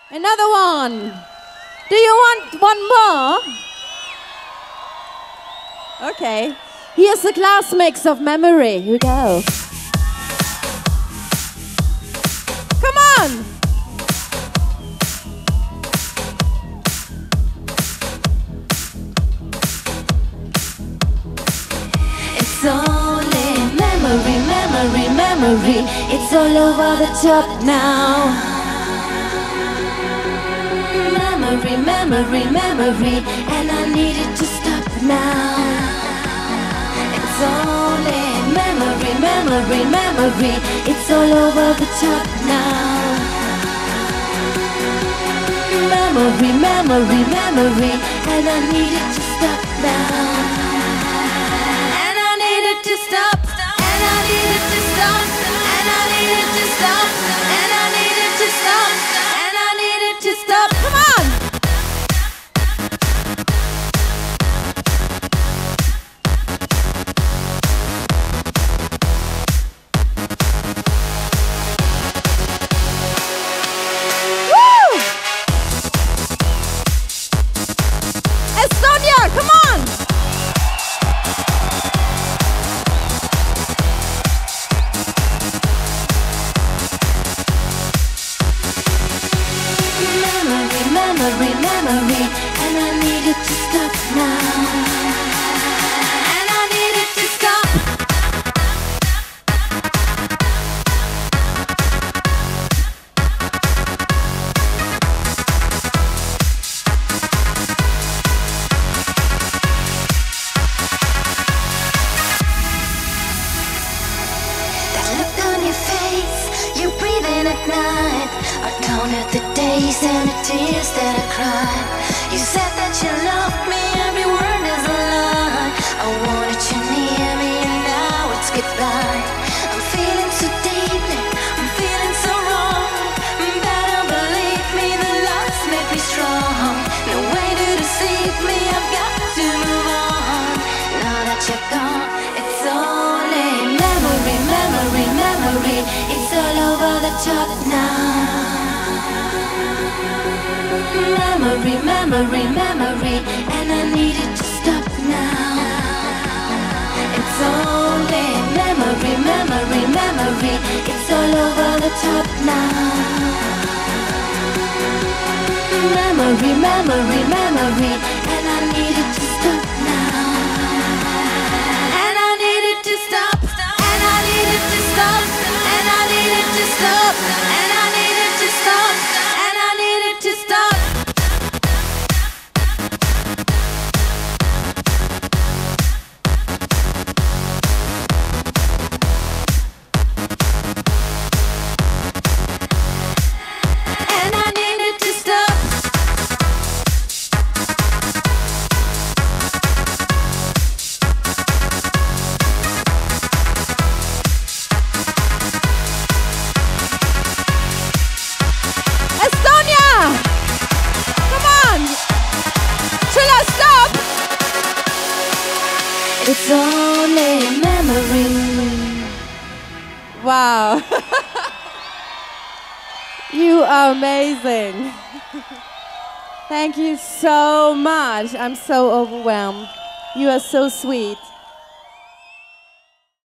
Another one. Do you want one more? Okay. Here's the class mix of Memory. Here we go. Come on. It's only memory, memory, memory. It's all over the top now. Memory, memory, memory, and I need it to stop now. It's only memory, memory, memory. It's all over the top now. Memory, memory, memory, and I need it to stop now. And I need it to stop. And I need it to stop. And I need it to stop. And I need it to stop. And I need it to stop. Come on. Estonia, come on! Memory, memory, memory, and I need it to stop now. And I need it to stop. You breathe in at night. I counted the days and the tears that I cried. You said that you loved me, every word is a lie. I wanted you near me and now it's goodbye. I'm feeling so deeply, I'm feeling so wrong. Better believe me, the loves make me strong. No way to deceive me, I've got to move on. Now that you're gone, it's only memory, memory, memory. It's all over the top now. Memory, memory, memory, and I need it to stop now. It's only memory, memory, memory. It's all over the top now. Memory, memory, memory, and I need it to stop now. And I need it to stop. And I need it to stop. And I need it to stop. And I need it to stop. And I need it to stop. And I need it to stop. Estonia! Come on! Shall I stop? It's only memory. Wow. You are amazing. Thank you so much. I'm so overwhelmed. You are so sweet.